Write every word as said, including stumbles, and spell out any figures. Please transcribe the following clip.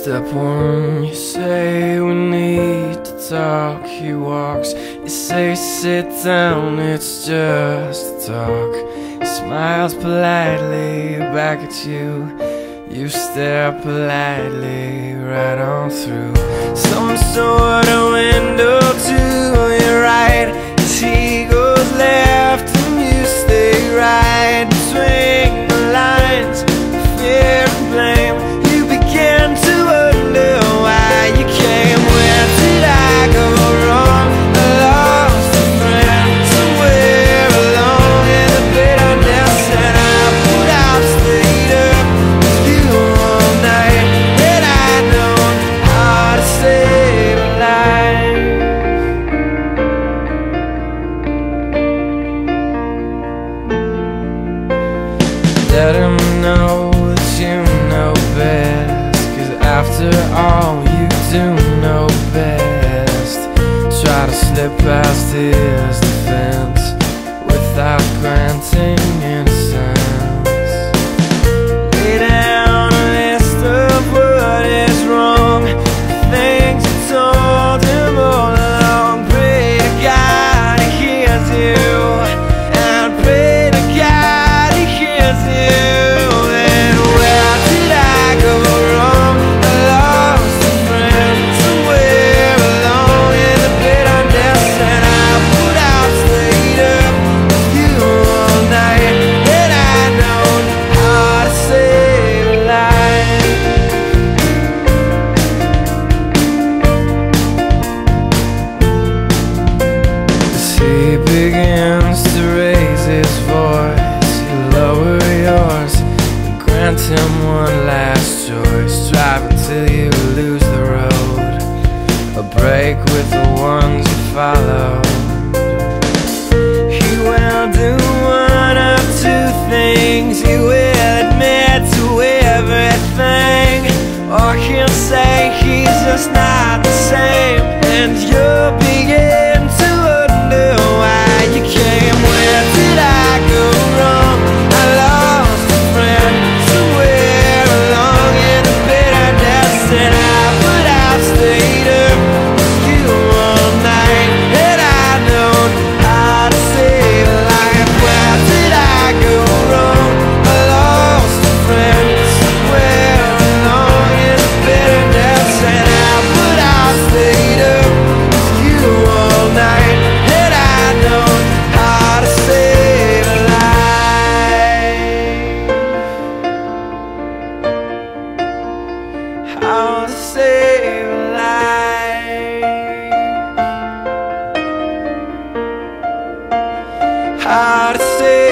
Step one, you say we need to talk. He walks, you say sit down, it's just a talk. He smiles politely back at you. You stare politely right on through some sort of window to your right. As he goes left and you stay right between the lines of fear and blame. You begin to wonder why you came. Where did I go wrong? I lost a friend somewhere along in the bitterness, and I would have stayed up with you all night had I known how to save a life. Let him know that you know best, 'cause after all you do know best. Try to slip past his defense without granting innocence. Lay down a list of what is wrong, the things you told him all along. Pray to God he hears you, and pray to God he hears you. And where did I go wrong? I lost a friend somewhere along in the bitterness, and I would have stayed up with you all night had I known how to save a life. As he begins to raise his voice, you lower yours and grant him one last choice. Drive until you lose the road, a break with the ones you follow. He will do one of two things. He will admit to everything, or he'll say he's just not the same, and you'll begin to wonder why you came. Where did I go wrong? I lost a friend somewhere along in the bitterness, and I would have stayed up with you all night had I known how to save a life. Where did I go wrong? I lost a friend somewhere along in the bitterness, and I would have stayed up with you all night had I known how to save a life. How to save a life. How to save